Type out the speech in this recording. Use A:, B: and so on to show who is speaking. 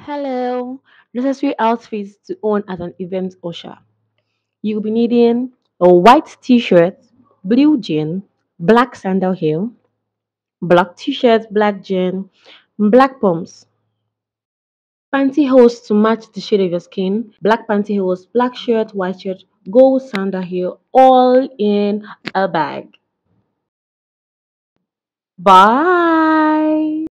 A: Hello, necessary outfits to own as an event usher. You'll be needing a white t-shirt, blue jean, black sandal heel, black t-shirt, black jean, black pumps, pantyhose to match the shade of your skin, black pantyhose, black shirt, white shirt, gold sandal heel, all in a bag. Bye.